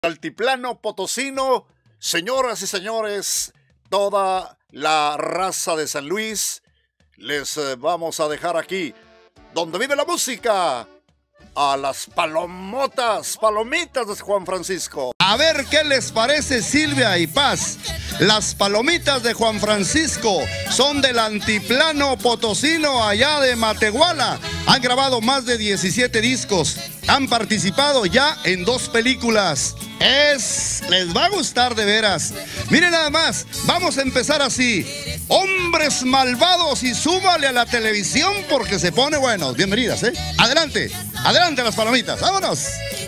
Altiplano potosino, señoras y señores, toda la raza de San Luis, les vamos a dejar aquí, donde vive la música, a las palomitas de Juan Francisco. A ver qué les parece, Silvia y Paz. Las palomitas de Juan Francisco son del altiplano potosino allá de Matehuala. Han grabado más de 17 discos. Han participado ya en 2 películas. Les va a gustar de veras. Miren nada más, vamos a empezar así. Hombres malvados, y súbale a la televisión porque se pone bueno. Bienvenidas, ¿eh? Adelante, adelante las palomitas, vámonos.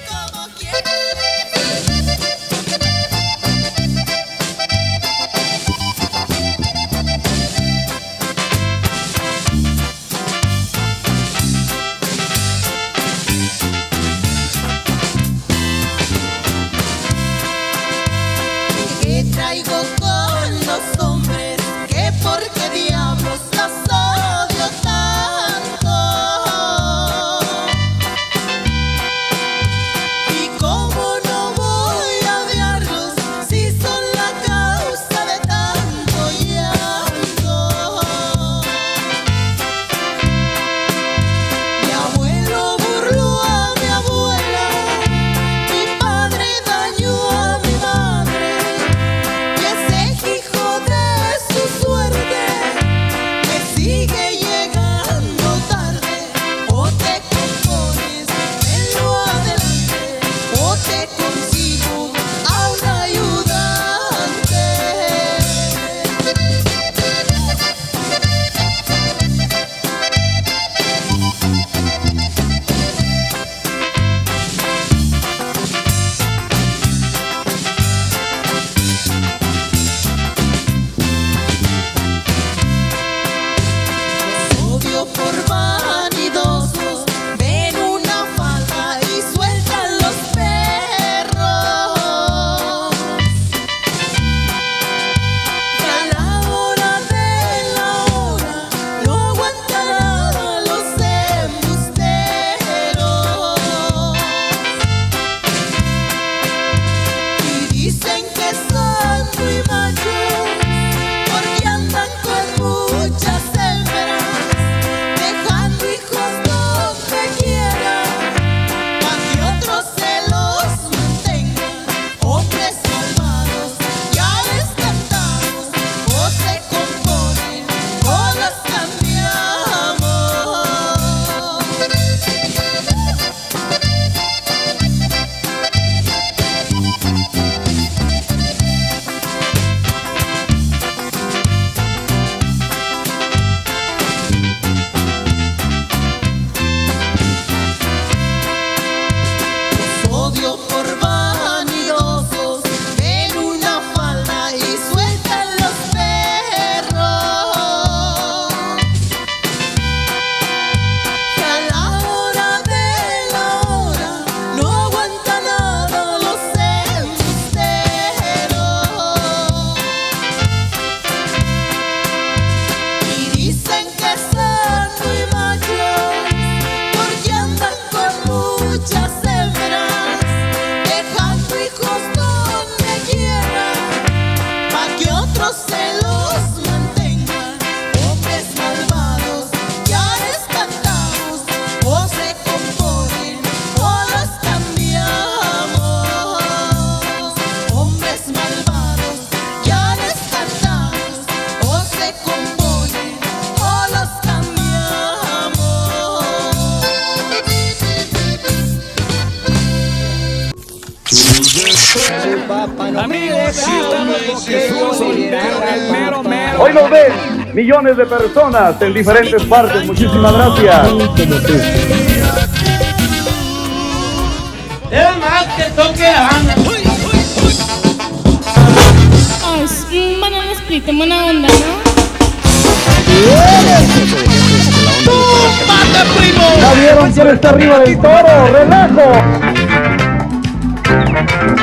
¿Qué traigo con los hombres? ¿Qué por qué diablos los odio tanto? ¿Y cómo no voy a odiarlos si son la causa de tanto llanto? Mi abuelo burló a mi abuela, mi padre dañó a mi madre. Hijo de su suerte, me sigue llegando tarde. O te compones en lo adelante, o te consigo a un ayudante. Odio por vanidosos, ven una falda y sueltan los perros. Y a la hora de la hora no aguanta nada los embusteros. Y dicen que son muy machos porque andan con muchas hembras, dejando hijos donde quiera, pa' que otros se los mantengan. Hombres malvados, ya descartados, o se componen o las cambiamos. Odio por vanidosos, ven una falda y sueltan los perros. Y a la hora de la hora no aguanta nada los embusteros. Y dicen que son muy machos porque andan con muchas hembras, dejando hijos donde quiera, pa' que otros se los mantengan. Hombres malvados, ya descartados, o se componen o los cambiamos. Hombres malvados, ya descartados, o se componen o los cambiamos. Amigos, sí estamos con Jesús, el mero mero. Hoy nos ven millones de personas en diferentes partes. Muchísimas gracias. Es más que toque Ana. Oh, es un banana split, en buena onda, ¿no? ¡Mate, primo! ¿Ya vieron quién está arriba del toro? ¡Relajo!